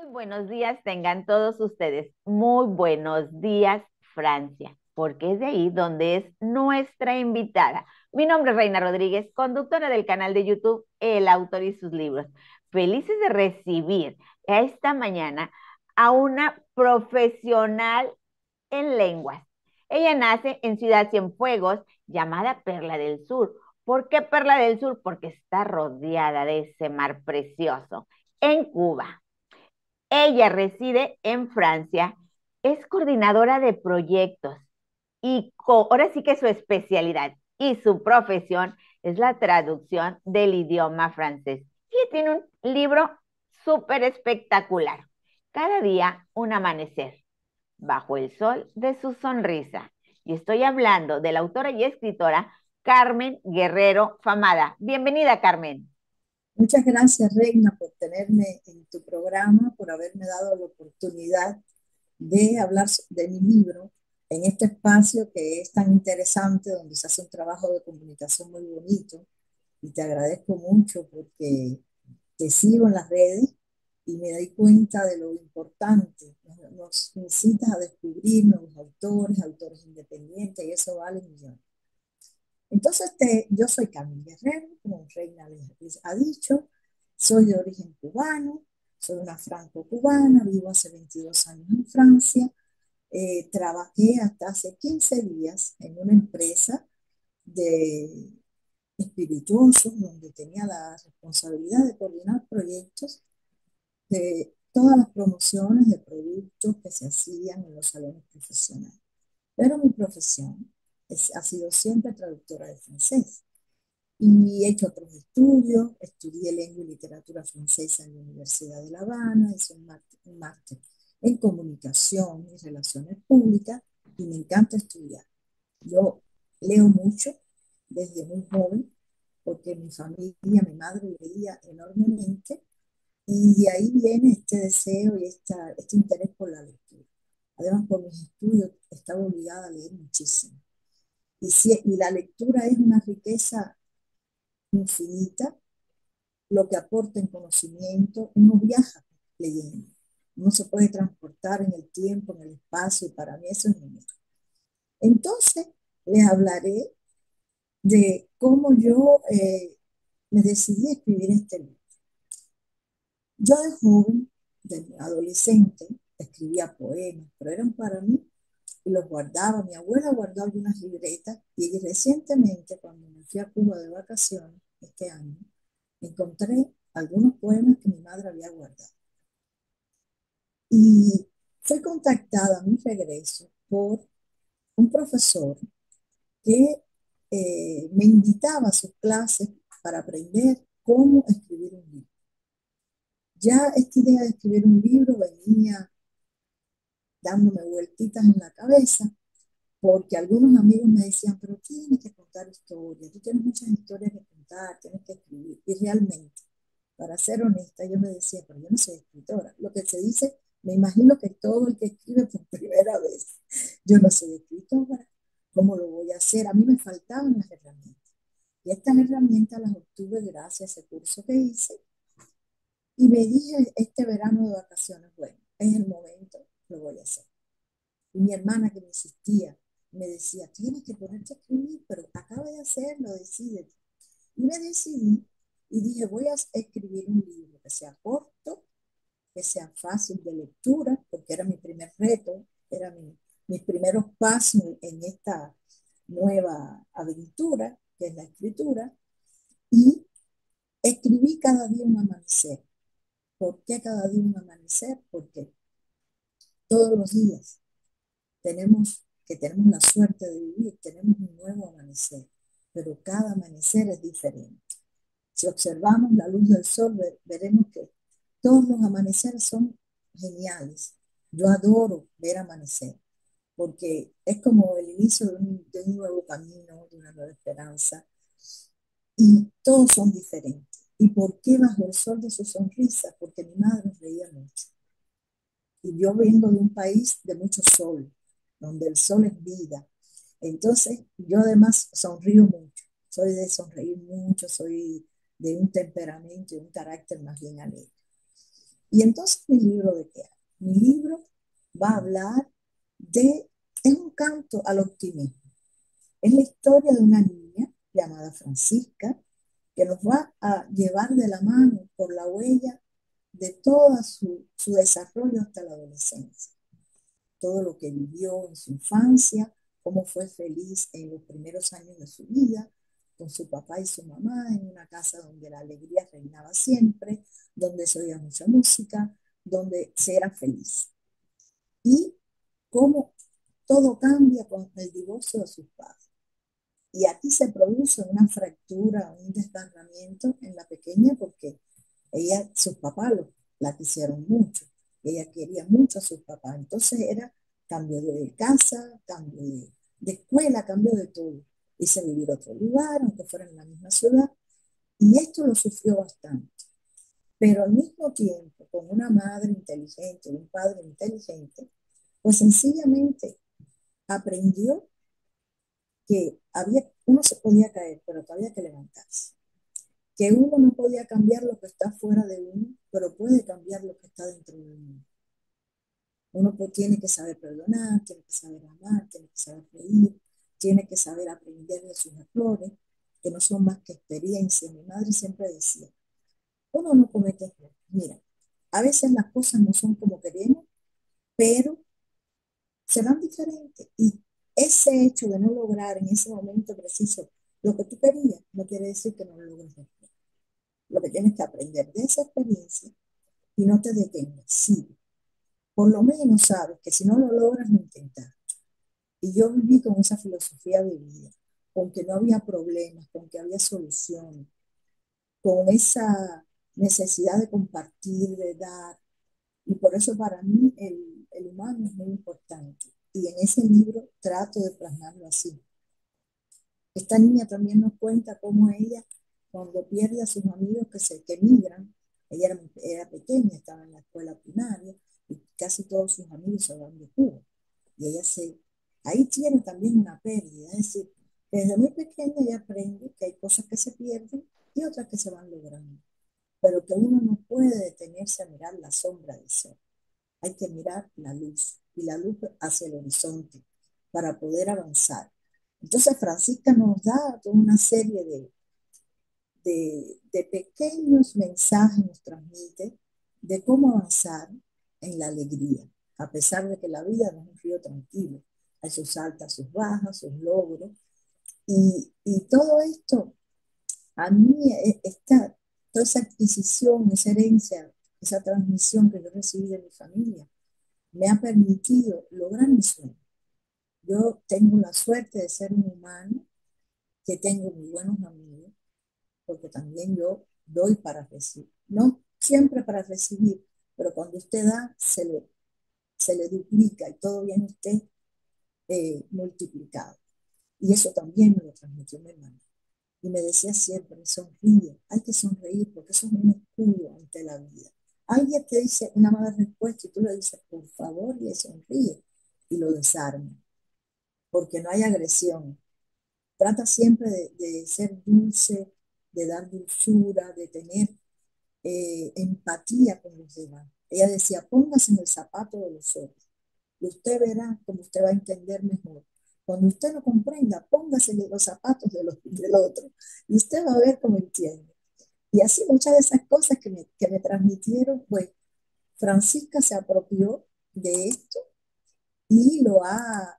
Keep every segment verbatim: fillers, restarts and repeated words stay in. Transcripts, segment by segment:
Muy buenos días tengan todos ustedes. Muy buenos días, Francia, porque es de ahí donde es nuestra invitada. Mi nombre es Reina Rodríguez, conductora del canal de YouTube El Autor y sus libros. Felices de recibir esta mañana a una profesional en lenguas. Ella nace en Ciudad Cienfuegos, llamada Perla del Sur. ¿Por qué Perla del Sur? Porque está rodeada de ese mar precioso en Cuba. Ella reside en Francia, es coordinadora de proyectos y co- ahora sí que su especialidad y su profesión es la traducción del idioma francés. Y tiene un libro súper espectacular. Cada día un amanecer, bajo el sol de su sonrisa. Y estoy hablando de la autora y escritora Carmen Guerrero Famada. Bienvenida, Carmen. Muchas gracias, Reina, por tenerme en tu programa, por haberme dado la oportunidad de hablar de mi libro en este espacio que es tan interesante, donde se hace un trabajo de comunicación muy bonito. Y te agradezco mucho porque te sigo en las redes y me doy cuenta de lo importante. Nos, nos incitas a descubrir nuevos autores, autores independientes, y eso vale millones. Entonces, te, yo soy Carmen Guerrero, como Reina les, les ha dicho, soy de origen cubano, soy una franco-cubana, vivo hace veintidós años en Francia, eh, trabajé hasta hace quince días en una empresa de espirituosos donde tenía la responsabilidad de coordinar proyectos de todas las promociones de productos que se hacían en los salones profesionales. Pero mi profesión es, ha sido siempre traductora de francés. Y he hecho otros estudios, estudié lengua y literatura francesa en la Universidad de La Habana, hice un máster, un máster en comunicación y relaciones públicas y me encanta estudiar. Yo leo mucho desde muy joven porque mi familia, mi madre leía enormemente y de ahí viene este deseo y esta, este interés por la lectura. Además, por mis estudios estaba obligada a leer muchísimo. Y, si, y la lectura es una riqueza infinita, lo que aporta en conocimiento, uno viaja leyendo. Uno se puede transportar en el tiempo, en el espacio, y para mí eso es único. Entonces, les hablaré de cómo yo eh, me decidí a escribir este libro. Yo de joven, de adolescente, escribía poemas, pero eran para mí y los guardaba. Mi abuela guardó algunas libretas y recientemente, cuando me fui a Cuba de vacaciones este año, encontré algunos poemas que mi madre había guardado. Y fui contactada a mi regreso por un profesor que eh, me invitaba a sus clases para aprender cómo escribir un libro. Ya esta idea de escribir un libro venía dándome vueltitas en la cabeza, porque algunos amigos me decían, pero tienes que contar historias, tú tienes muchas historias que contar, tienes que escribir. Y realmente, para ser honesta, yo me decía, pero yo no soy escritora. Lo que se dice, me imagino que todo el que escribe por primera vez, yo no soy escritora, ¿cómo lo voy a hacer? A mí me faltaban las herramientas. Y estas herramientas las obtuve gracias a ese curso que hice. Y me dije este verano de vacaciones, bueno, es el momento, lo voy a hacer. Y mi hermana que me insistía, me decía, tienes que ponerte a escribir, pero acaba de hacerlo, decídete. Y me decidí y dije, voy a escribir un libro que sea corto, que sea fácil de lectura, porque era mi primer reto, era mi, mis primeros pasos en esta nueva aventura, que es la escritura, y escribí cada día un amanecer. ¿Por qué cada día un amanecer? Porque todos los días tenemos que tenemos la suerte de vivir, tenemos un nuevo amanecer, pero cada amanecer es diferente. Si observamos la luz del sol, ver, veremos que todos los amaneceres son geniales. Yo adoro ver amanecer, porque es como el inicio de un, de un nuevo camino, de una nueva esperanza, y todos son diferentes. ¿Y por qué bajo el sol de su sonrisa? Porque mi madre reía mucho. Y yo vengo de un país de mucho sol, donde el sol es vida. Entonces, yo además sonrío mucho. Soy de sonreír mucho, soy de un temperamento y un carácter más bien alegre. Y entonces mi libro de qué habla? Mi libro va a hablar de, es un canto al optimismo. Es la historia de una niña llamada Francisca que nos va a llevar de la mano por la huella de todo su, su desarrollo hasta la adolescencia. Todo lo que vivió en su infancia, cómo fue feliz en los primeros años de su vida, con su papá y su mamá, en una casa donde la alegría reinaba siempre, donde se oía mucha música, donde se era feliz. Y cómo todo cambia con el divorcio de sus padres. Y aquí se produce una fractura, un desgarramiento en la pequeña porque ella, sus papás lo, la quisieron mucho. Ella quería mucho a sus papás. Entonces era cambio de casa, cambio de, de escuela, cambio de todo. Hice vivir a otro lugar, aunque fuera en la misma ciudad. Y esto lo sufrió bastante. Pero al mismo tiempo, con una madre inteligente, un padre inteligente, pues sencillamente aprendió que había, uno se podía caer, pero que había que levantarse. Que uno no podía cambiar lo que está fuera de uno, pero puede cambiar lo que está dentro de uno. Uno pues, tiene que saber perdonar, tiene que saber amar, tiene que saber reír, tiene que saber aprender de sus errores, que no son más que experiencias. Mi madre siempre decía, uno no comete errores. Mira, a veces las cosas no son como queremos, pero serán diferentes. Y ese hecho de no lograr en ese momento preciso lo que tú querías, no quiere decir que no lo logres después. Lo que tienes que aprender de esa experiencia y no te detengas, sigue. Por lo menos sabes que si no lo logras, no intentas. Y yo viví con esa filosofía de vida, con que no había problemas, con que había soluciones, con esa necesidad de compartir, de dar. Y por eso para mí el, el humano es muy importante. Y en ese libro trato de plasmarlo así. Esta niña también nos cuenta cómo ella, cuando pierde a sus amigos que se que migran, ella era, era pequeña, estaba en la escuela primaria, y casi todos sus amigos se van de Cuba. Y ella se, ahí tiene también una pérdida, es decir, desde muy pequeña ella aprende que hay cosas que se pierden y otras que se van logrando, pero que uno no puede detenerse a mirar la sombra del sol. Hay que mirar la luz y la luz hacia el horizonte para poder avanzar. Entonces Francisca nos da toda una serie de, de, de pequeños mensajes, nos transmite de cómo avanzar en la alegría, a pesar de que la vida no es un río tranquilo. Hay sus altas, sus bajas, sus logros. Y, y todo esto, a mí, esta, toda esa adquisición, esa herencia, esa transmisión que yo recibí de mi familia, me ha permitido lograr mi sueño. Yo tengo la suerte de ser un humano, que tengo muy buenos amigos, porque también yo doy para recibir. No siempre para recibir, pero cuando usted da, se le, se le duplica y todo viene usted eh, multiplicado. Y eso también me lo transmitió mi hermano. Y me decía siempre, sonríe, hay que sonreír porque eso es un escudo ante la vida. Alguien te dice una mala respuesta y tú le dices, por favor, y le sonríe y lo desarma, porque no hay agresión. Trata siempre de, de ser dulce, de dar dulzura, de tener eh, empatía con los demás. Ella decía, póngase en el zapato de los otros y usted verá cómo usted va a entender mejor. Cuando usted no comprenda, póngase en los zapatos de los, del otro y usted va a ver cómo entiende. Y así muchas de esas cosas que me, que me transmitieron, pues Francisca se apropió de esto y lo ha,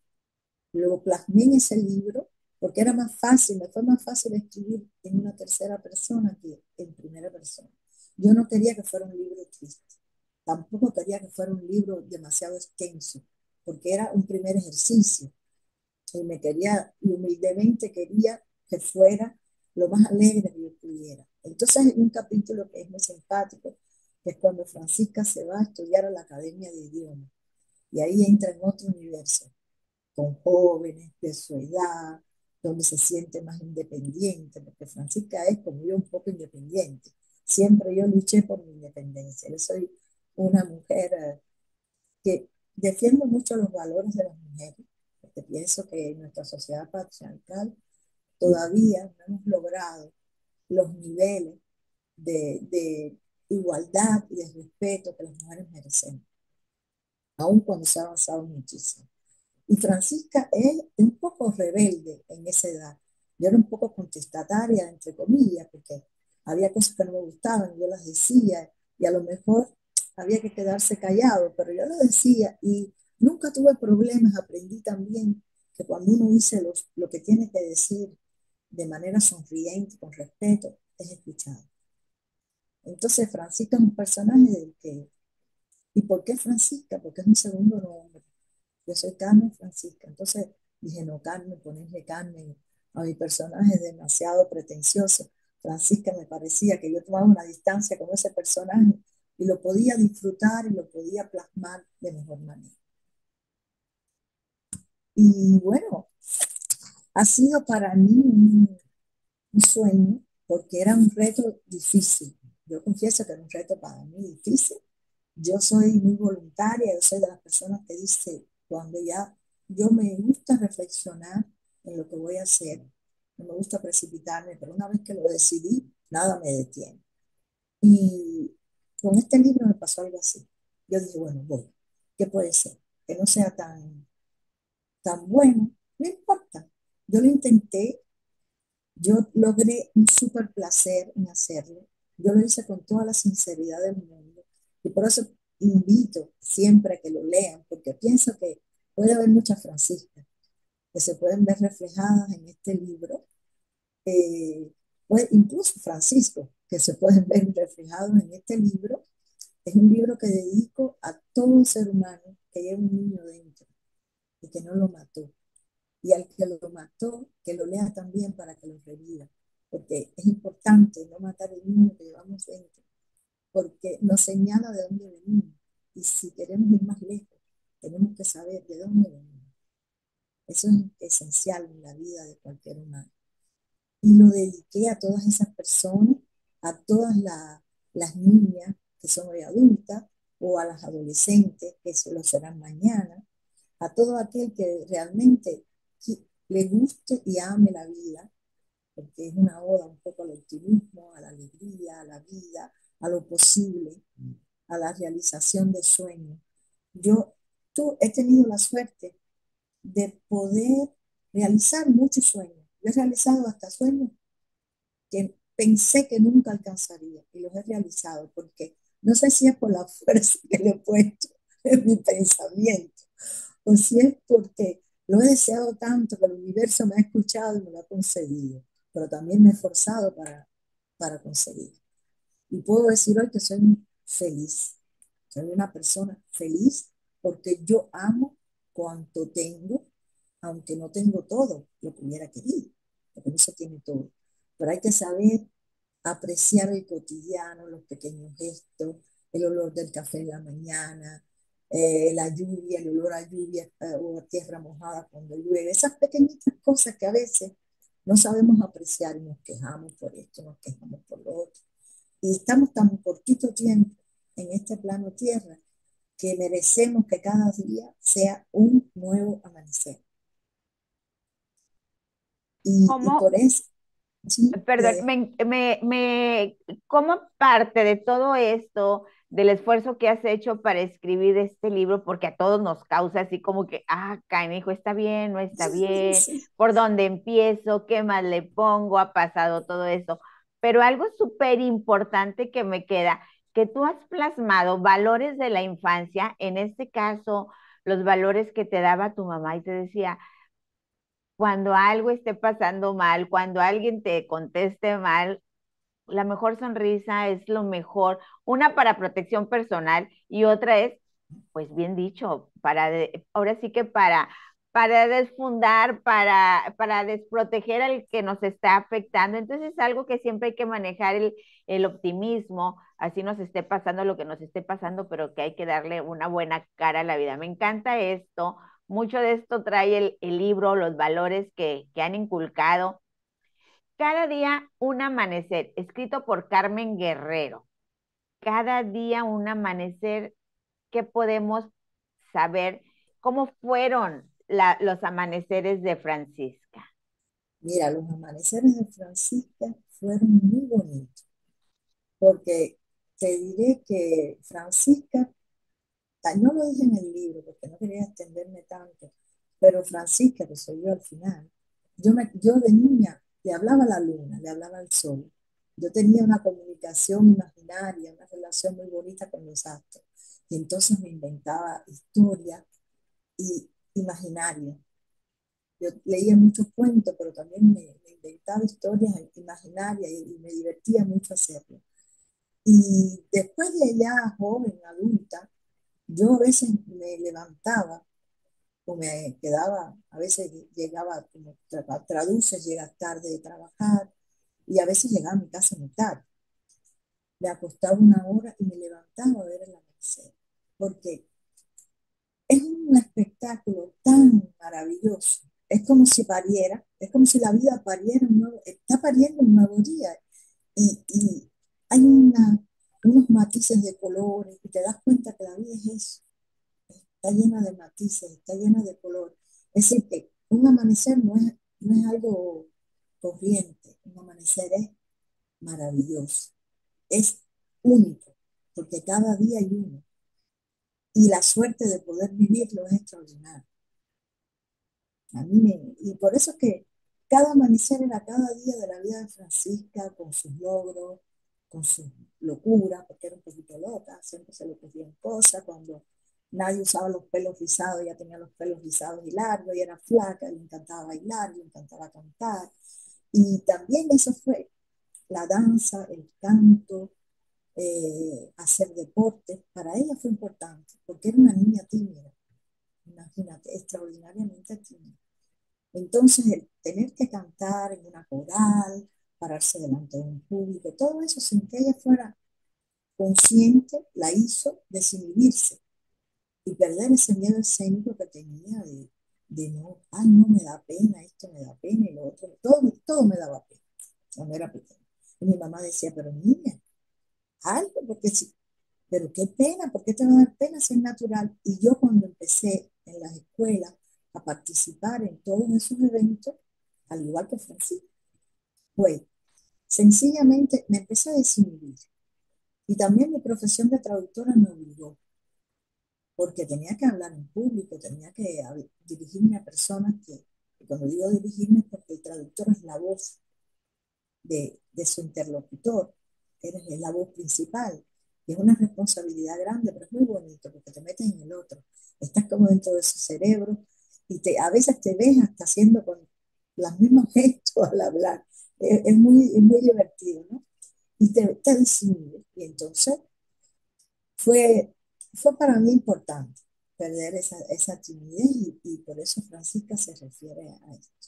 lo plasmé en ese libro porque era más fácil, me fue más fácil escribir en una tercera persona que en primera persona. Yo no quería que fuera un libro triste, tampoco quería que fuera un libro demasiado extenso, porque era un primer ejercicio y me quería, y humildemente quería que fuera lo más alegre que yo pudiera. Entonces hay un capítulo que es muy simpático, que es cuando Francisca se va a estudiar a la Academia de Idiomas y ahí entra en otro universo con jóvenes de su edad, donde se siente más independiente, porque Francisca es como yo un poco independiente. Siempre yo luché por mi independencia. Yo soy una mujer eh, que defiendo mucho los valores de las mujeres, porque pienso que en nuestra sociedad patriarcal todavía no hemos logrado los niveles de, de igualdad y de respeto que las mujeres merecemos, aun cuando se ha avanzado muchísimo. Y Francisca es un poco rebelde en esa edad. Yo era un poco contestataria, entre comillas, porque había cosas que no me gustaban, yo las decía, y a lo mejor había que quedarse callado, pero yo lo decía y nunca tuve problemas. Aprendí también que cuando uno dice los, lo que tiene que decir de manera sonriente, con respeto, es escuchado. Entonces, Francisca es un personaje del que... ¿Y por qué Francisca? Porque es un segundo nombre. Yo soy Carmen Francisca. Entonces dije, no, Carmen, ponerle Carmen a mi personaje es demasiado pretencioso. Francisca me parecía que yo tomaba una distancia con ese personaje y lo podía disfrutar y lo podía plasmar de mejor manera. Y bueno, ha sido para mí un, un sueño porque era un reto difícil. Yo confieso que era un reto para mí difícil. Yo soy muy voluntaria, yo soy de las personas que dice, cuando ya yo me gusta reflexionar en lo que voy a hacer, no me gusta precipitarme, pero una vez que lo decidí, nada me detiene. Y con este libro me pasó algo así. Yo dije, bueno, voy, ¿qué puede ser? Que no sea tan, tan bueno, no importa. Yo lo intenté, yo logré un súper placer en hacerlo. Yo lo hice con toda la sinceridad del mundo. Y por eso invito siempre a que lo lean, porque pienso que puede haber muchas Franciscas que se pueden ver reflejadas en este libro. Eh, pues incluso Francisco, que se pueden ver reflejados en este libro. Es un libro que dedico a todo ser humano que lleva un niño dentro y que no lo mató, y al que lo mató, que lo lea también para que lo reviva, porque es importante no matar el niño que llevamos dentro, porque nos señala de dónde venimos, y si queremos ir más lejos, tenemos que saber de dónde venimos. Eso es esencial en la vida de cualquier humano. Y lo dediqué a todas esas personas, a todas la, las niñas que son hoy adultas, o a las adolescentes que se lo serán mañana, a todo aquel que realmente le guste y ame la vida, porque es una oda un poco al optimismo, a la alegría, a la vida, a lo posible, a la realización de sueños. Yo tú, he tenido la suerte de poder realizar muchos sueños. Yo he realizado hasta sueños que pensé que nunca alcanzaría y los he realizado, porque no sé si es por la fuerza que le he puesto en mi pensamiento o si es porque lo he deseado tanto que el universo me ha escuchado y me lo ha concedido, pero también me he esforzado para, para conseguir. Y puedo decir hoy que soy feliz, soy una persona feliz porque yo amo cuanto tengo, aunque no tengo todo lo que hubiera querido, porque no se tiene todo. Pero hay que saber apreciar el cotidiano, los pequeños gestos, el olor del café en la mañana, eh, la lluvia, el olor a lluvia eh, o a tierra mojada cuando llueve, esas pequeñitas cosas que a veces no sabemos apreciar y nos quejamos por esto, nos quejamos por lo otro. Y estamos tan cortito tiempo en este plano tierra que merecemos que cada día sea un nuevo amanecer. Y, y por ¿Cómo, eso, sí, te perdón, dejo. me, me, me, cómo parte de todo esto, del esfuerzo que has hecho para escribir este libro, porque a todos nos causa así como que, ah, canijo, está bien, no está bien, Sí, por dónde empiezo, qué más le pongo, ha pasado todo eso. Pero algo súper importante que me queda, que tú has plasmado valores de la infancia, en este caso, los valores que te daba tu mamá y te decía, cuando algo esté pasando mal, cuando alguien te conteste mal, la mejor sonrisa es lo mejor, una para protección personal y otra es, pues bien dicho, para de- ahora sí que para para desfundar, para, para desproteger al que nos está afectando. Entonces es algo que siempre hay que manejar el, el optimismo, así nos esté pasando lo que nos esté pasando, pero que hay que darle una buena cara a la vida. Me encanta esto, mucho de esto trae el, el libro, los valores que, que han inculcado. Cada día un amanecer, escrito por Carmen Guerrero. Cada día un amanecer, ¿qué podemos saber? ¿Cómo fueron la- los amaneceres de Francisca? Mira, los amaneceres de Francisca fueron muy bonitos, porque te diré que Francisca, ah, no lo dije en el libro porque no quería extenderme tanto, pero Francisca, que soy yo al final, yo, me, yo de niña le hablaba a la luna, le hablaba al sol. Yo tenía una comunicación imaginaria, una relación muy bonita con los astros. Y entonces me inventaba historias y imaginarias. Yo leía muchos cuentos, pero también me, me inventaba historias imaginarias y, y me divertía mucho hacerlo. Y después de ya joven, adulta, yo a veces me levantaba o me quedaba, a veces llegaba, como tra- traduces, llegas tarde de trabajar y a veces llegaba a mi casa muy tarde. Me acostaba una hora y me levantaba a ver el amanecer, porque es un espectáculo tan maravilloso. Es como si pariera, es como si la vida pariera un nuevo, está pariendo un nuevo día y, y hay una, unos matices de colores y te das cuenta que la vida es eso, está llena de matices, está llena de color. Es decir, que un amanecer no es, no es algo corriente, un amanecer es maravilloso, es único, porque cada día hay uno. Y la suerte de poder vivirlo es extraordinaria. A mí me, y por eso es que cada amanecer era cada día de la vida de Francisca, con sus logros, con sus locuras, porque era un poquito loca, siempre se le ocurrían cosas, cuando nadie usaba los pelos rizados, ella tenía los pelos rizados y largos, y era flaca, le encantaba bailar, le encantaba cantar. Y también eso fue la danza, el canto, eh, hacer deporte, para ella fue importante, porque era una niña tímida, imagínate, extraordinariamente tímida. Entonces, el tener que cantar en una coral, pararse delante de un público, todo eso sin que ella fuera consciente, la hizo desinhibirse y perder ese miedo escénico que tenía de, de no, ay, no me da pena, esto me da pena y lo otro, todo, todo me daba pena cuando era pequeña. Y mi mamá decía, pero niña, algo, porque sí, pero qué pena, ¿por qué te va a dar pena ser natural? Y yo cuando empecé en las escuelas a participar en todos esos eventos, al igual que Francisco, pues sencillamente me empecé a desinhibir. Y también mi profesión de traductora me obligó, porque tenía que hablar en público, tenía que hab- dirigirme a personas que, y cuando digo dirigirme es porque el traductor es la voz de, de su interlocutor, eres la voz principal. Y es una responsabilidad grande, pero es muy bonito porque te metes en el otro. Estás como dentro de su cerebro y te, a veces te ves hasta haciendo con los mismos gestos al hablar. Es, es muy, es muy divertido, ¿no? Y te, te enseña. Y entonces fue, fue para mí importante perder esa, esa timidez y, y por eso Francisca se refiere a esto.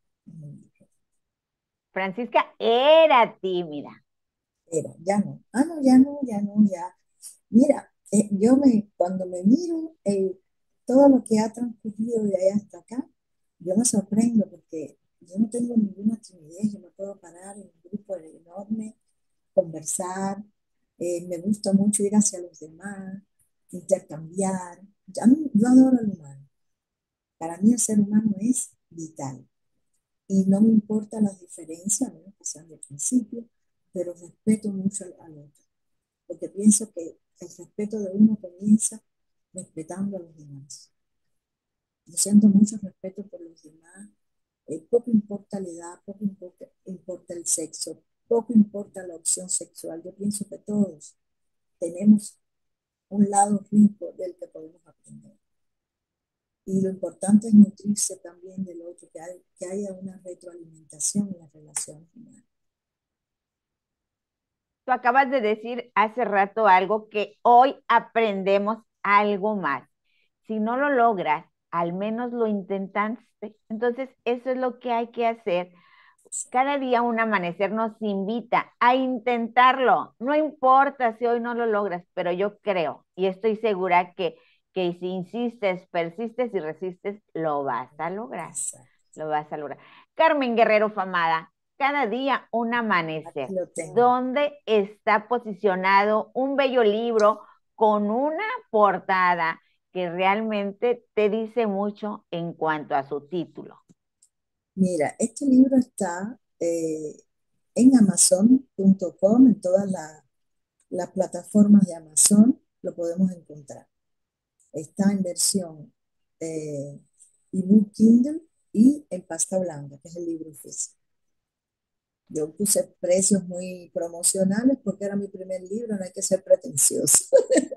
Francisca era tímida. Era, ya no. Ah, no, ya no, ya no, ya. Mira, eh, yo me, cuando me miro eh, todo lo que ha transcurrido de allá hasta acá, yo me sorprendo porque yo no tengo ninguna timidez, yo me puedo parar en un grupo enorme, conversar, eh, me gusta mucho ir hacia los demás, intercambiar. A mí, yo adoro al humano. Para mí el ser humano es vital y no me importan las diferencias, ¿no? Que sean de principio, pero respeto mucho al, al otro porque pienso que el respeto de uno comienza respetando a los demás. Yo siento mucho respeto por los demás. Eh, poco importa la edad, poco importa, importa el sexo, poco importa la opción sexual. Yo pienso que todos tenemos un lado rico del que podemos aprender. Y lo importante es nutrirse también del otro, que, hay, que haya una retroalimentación en las relaciones humanas. Tú acabas de decir hace rato algo que hoy aprendemos algo más. Si no lo logras, al menos lo intentaste. Entonces, eso es lo que hay que hacer. Cada día un amanecer nos invita a intentarlo. No importa si hoy no lo logras, pero yo creo y estoy segura que, que si insistes, persistes y resistes, lo vas a lograr. Exacto. Lo vas a lograr. Carmen Guerrero Famada, cada día un Aquí amanecer. lo tengo. ¿Dónde está posicionado un bello libro con una portada que realmente te dice mucho en cuanto a su título? Mira, este libro está eh, en amazon punto com, en todas las las plataformas de Amazon lo podemos encontrar. Está en versión eh, ebook Kindle y en pasta blanca, que es el libro físico. Yo puse precios muy promocionales porque era mi primer libro, no hay que ser pretencioso.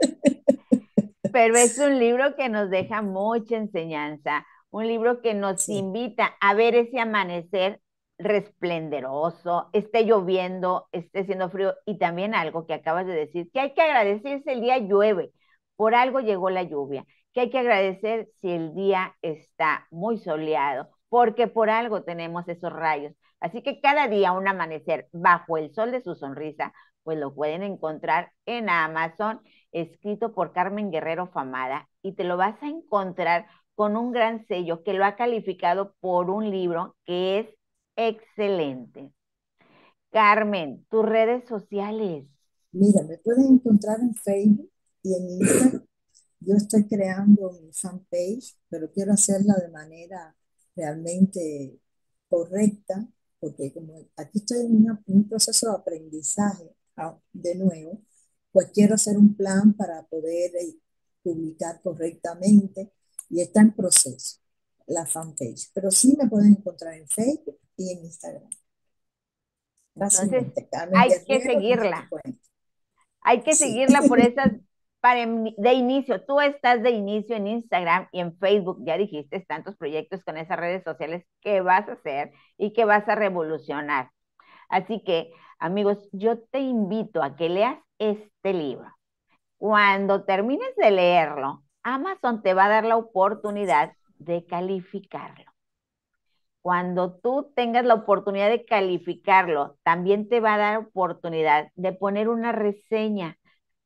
Pero es un libro que nos deja mucha enseñanza, un libro que nos Sí, invita a ver ese amanecer resplenderoso, esté lloviendo, esté haciendo frío, y también algo que acabas de decir, que hay que agradecer si el día llueve, por algo llegó la lluvia, que hay que agradecer si el día está muy soleado, porque por algo tenemos esos rayos. Así que cada día un amanecer bajo el sol de su sonrisa, pues lo pueden encontrar en Amazon, escrito por Carmen Guerrero Famada, y te lo vas a encontrar con un gran sello que lo ha calificado por un libro que es excelente. Carmen, tus redes sociales. mira, me pueden encontrar en Facebook y en Instagram. Yo estoy creando mi fanpage, pero quiero hacerla de manera realmente correcta, porque como aquí estoy en una- un proceso de aprendizaje ah, de nuevo, pues quiero hacer un plan para poder eh, publicar correctamente y está en proceso la fanpage. Pero sí me pueden encontrar en Facebook y en Instagram. Entonces, Fácilmente, Carmen hay que Guerrero y ya te seguirla. cuento. Hay que Sí. seguirla por esas, para, de inicio. Tú estás de inicio en Instagram y en Facebook, ya dijiste, tantos proyectos con esas redes sociales que vas a hacer y que vas a revolucionar. Así que, amigos, yo te invito a que leas este libro. Cuando termines de leerlo, Amazon te va a dar la oportunidad de calificarlo. Cuando tú tengas la oportunidad de calificarlo, también te va a dar oportunidad de poner una reseña,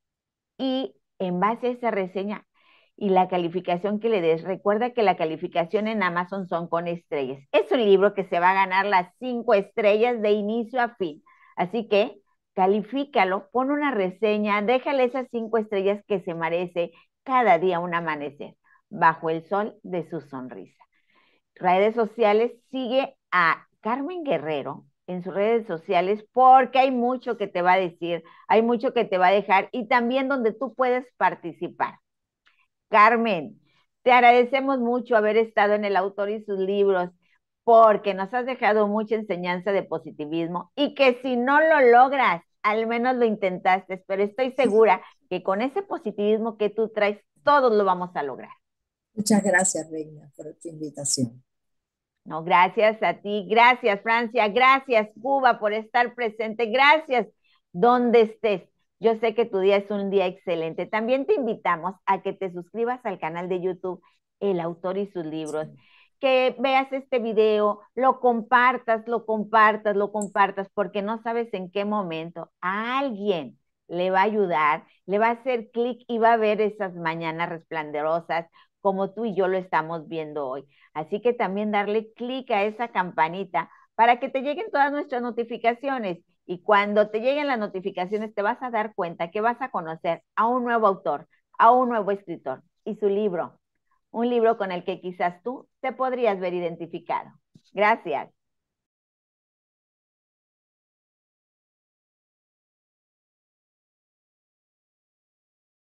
y en base a esa reseña y la calificación que le des, recuerda que la calificación en Amazon son con estrellas. Es un libro que se va a ganar las cinco estrellas de inicio a fin. Así que califícalo, pon una reseña, déjale esas cinco estrellas que se merece cada día un amanecer bajo el sol de su sonrisa. Redes sociales, sigue a Carmen Guerrero en sus redes sociales porque hay mucho que te va a decir, hay mucho que te va a dejar y también donde tú puedes participar. Carmen, te agradecemos mucho haber estado en El Autor y sus libros porque nos has dejado mucha enseñanza de positivismo y que si no lo logras, al menos lo intentaste, pero estoy segura que con ese positivismo que tú traes, todos lo vamos a lograr. Muchas gracias, Reina, por tu invitación. No, gracias a ti, gracias Francia, gracias Cuba por estar presente, gracias donde estés. Yo sé que tu día es un día excelente. También te invitamos a que te suscribas al canal de YouTube El Autor y sus libros, que veas este video, lo compartas, lo compartas, lo compartas, porque no sabes en qué momento a alguien le va a ayudar, le va a hacer clic y va a ver esas mañanas resplandorosas como tú y yo lo estamos viendo hoy. Así que también darle clic a esa campanita para que te lleguen todas nuestras notificaciones. Y cuando te lleguen las notificaciones te vas a dar cuenta que vas a conocer a un nuevo autor, a un nuevo escritor y su libro. Un libro con el que quizás tú te podrías ver identificado. Gracias.